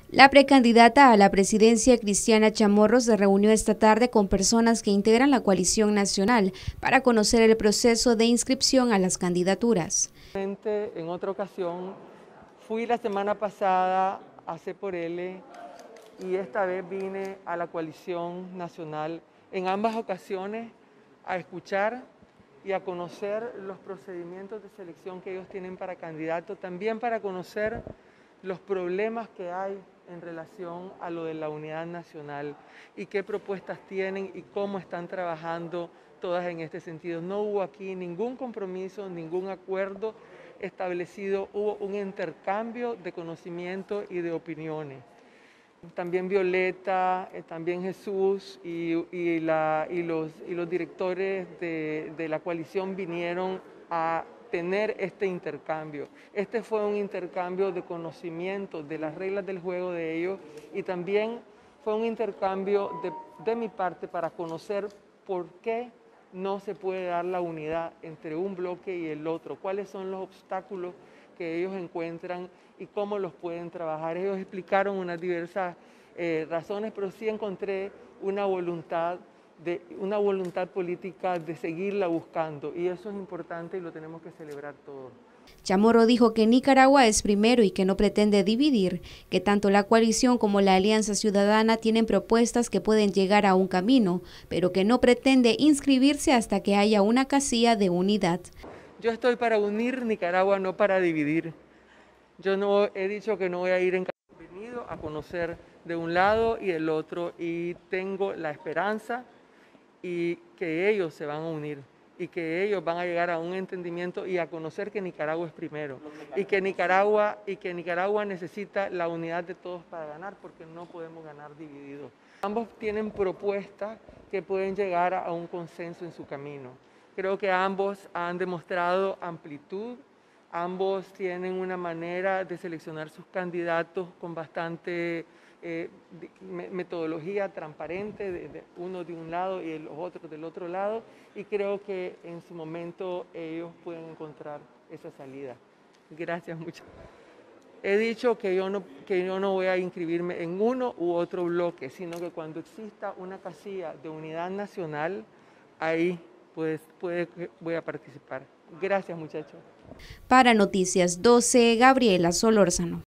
La precandidata a la presidencia, Cristiana Chamorro, se reunió esta tarde con personas que integran la coalición nacional para conocer el proceso de inscripción a las candidaturas. En otra ocasión fui la semana pasada a C por L y esta vez vine a la coalición nacional en ambas ocasiones a escuchar y a conocer los procedimientos de selección que ellos tienen para candidatos, también para conocer los problemas que hay en relación a lo de la unidad nacional y qué propuestas tienen y cómo están trabajando todas en este sentido. No hubo aquí ningún compromiso, ningún acuerdo establecido, hubo un intercambio de conocimiento y de opiniones. También Violeta, también Jesús y los directores de la coalición vinieron a tener este intercambio. Este fue un intercambio de conocimiento de las reglas del juego de ellos y también fue un intercambio de mi parte para conocer por qué no se puede dar la unidad entre un bloque y el otro, cuáles son los obstáculos que ellos encuentran y cómo los pueden trabajar. Ellos explicaron unas diversas razones, pero sí encontré una voluntad política de seguirla buscando y eso es importante y lo tenemos que celebrar todos. Chamorro dijo que Nicaragua es primero y que no pretende dividir, que tanto la coalición como la Alianza Ciudadana tienen propuestas que pueden llegar a un camino, pero que no pretende inscribirse hasta que haya una casilla de unidad. Yo estoy para unir Nicaragua, no para dividir. Yo no he dicho que no voy a ir en venido a conocer de un lado y del otro y tengo la esperanza y que ellos se van a unir y que ellos van a llegar a un entendimiento y a conocer que Nicaragua es primero y que Nicaragua necesita la unidad de todos para ganar porque no podemos ganar divididos. Ambos tienen propuestas que pueden llegar a un consenso en su camino. Creo que ambos han demostrado amplitud, ambos tienen una manera de seleccionar sus candidatos con bastante metodología transparente, uno de un lado y los otros del otro lado, y creo que en su momento ellos pueden encontrar esa salida. Gracias mucho. He dicho que yo no voy a inscribirme en uno u otro bloque, sino que cuando exista una casilla de unidad nacional, ahí voy a participar. Gracias, muchachos. Para Noticias 12, Gabriela Solórzano.